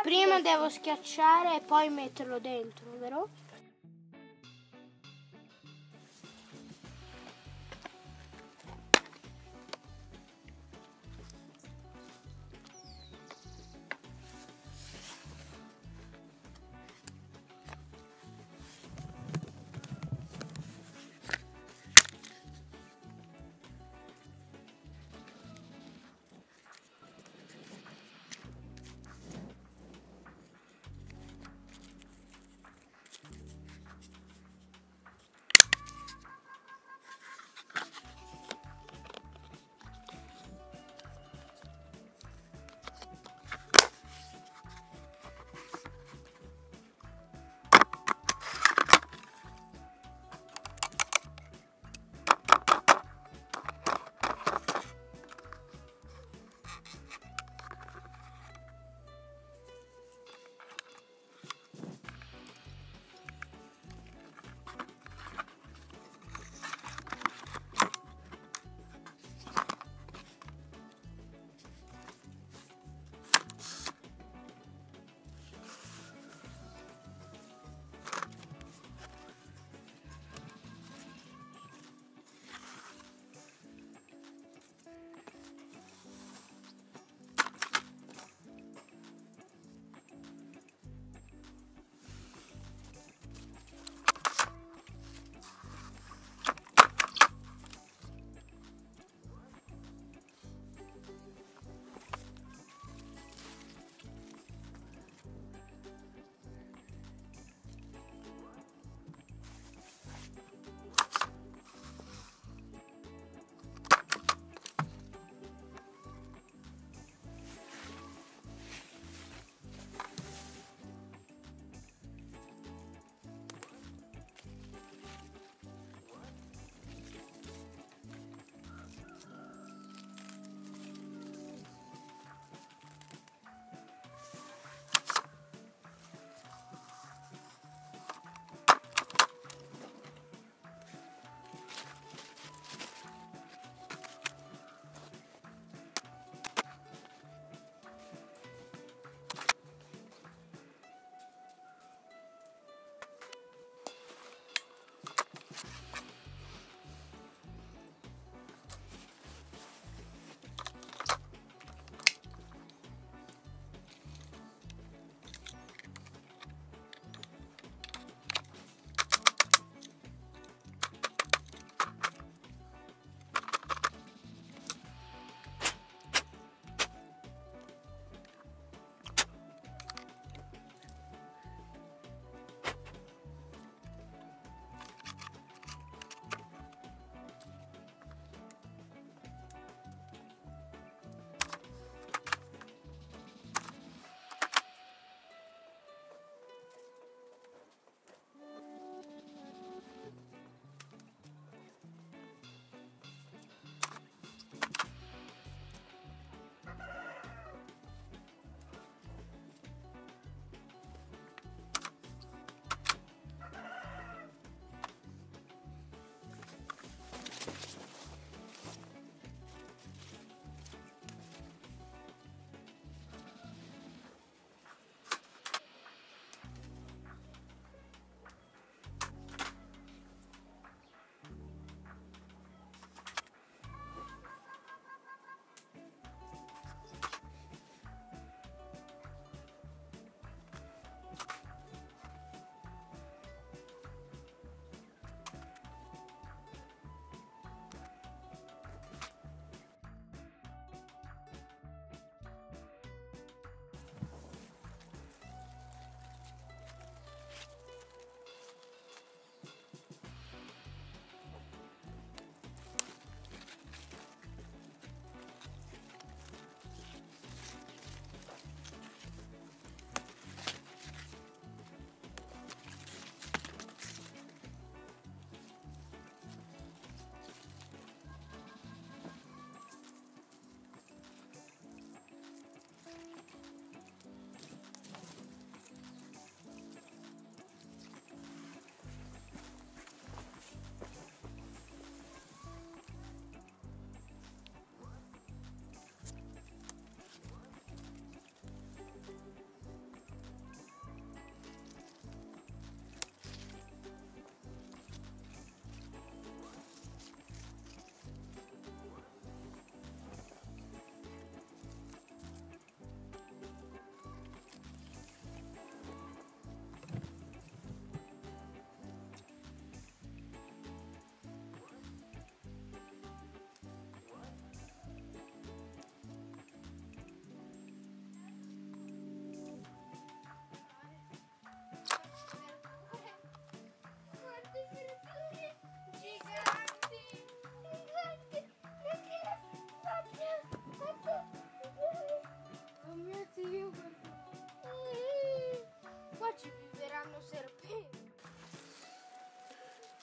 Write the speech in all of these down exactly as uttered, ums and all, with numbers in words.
Prima devo schiacciare e poi metterlo dentro, vero?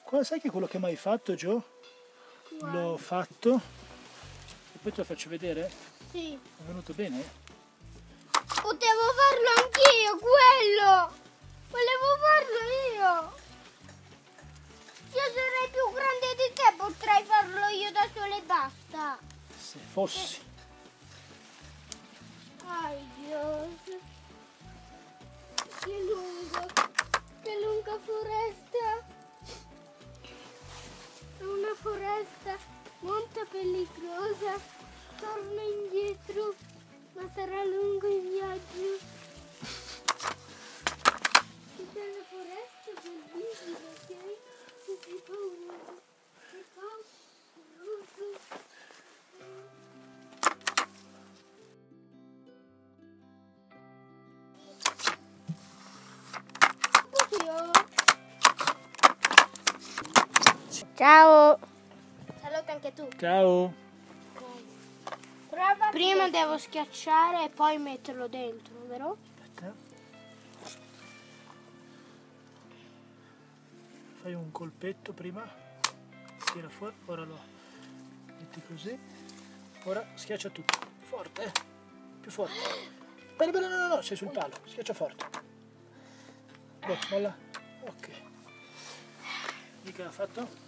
Qua, sai che quello che mi hai fatto, Gio? L'ho fatto e poi te lo faccio vedere. Sì. È venuto bene? Potevo farlo anch'io, quello! Volevo farlo io! Io sarei più grande di te, potrei farlo io da sola e basta. Se fossi. Ai Dio! Che lunga, che lunga foresta! È una foresta molto pericolosa. Torno indietro, ma sarà lungo il viaggio. Che bella foresta, bellissima, ok? Non sei pauroso, sei pauroso. Ciao! Saluta anche tu. Ciao. Prima devo schiacciare e poi metterlo dentro, vero? Aspetta. Fai un colpetto prima. Tira fuori. Ora lo metti così. Ora schiaccia tutto. Forte, eh? Più forte. Bene, bene, no, no, no, sei sul palo. Schiaccia forte. Boh, molla. Ok. Mica l'ha fatto?